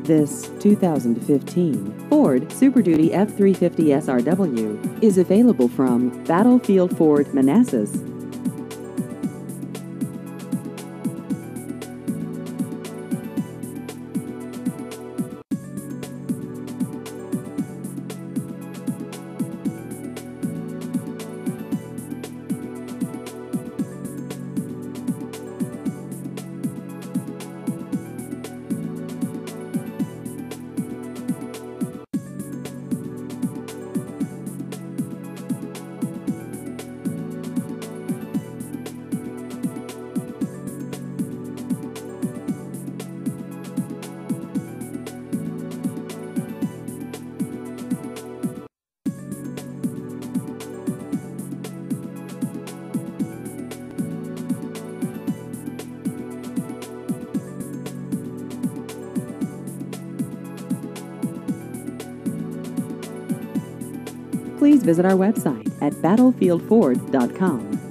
This 2015 Ford Super Duty F350 SRW is available from Battlefield Ford Manassas. Please visit our website at battlefieldford.com.